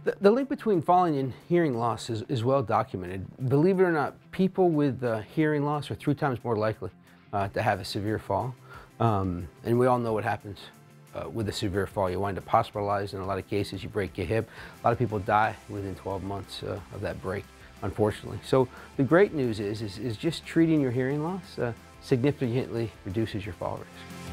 The link between falling and hearing loss is well documented. Believe it or not, people with hearing loss are 3 times more likely to have a severe fall. And we all know what happens with a severe fall. You wind up hospitalized. In a lot of cases, you break your hip. A lot of people die within 12 months of that break, unfortunately. So the great news is just treating your hearing loss significantly reduces your fall risk.